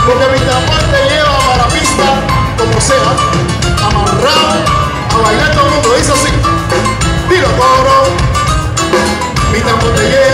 porque mi tambor te lleva para la pista, como sea, amarrado, a bailar todo el mundo, dice así, dilo coro, mi tambor te lleva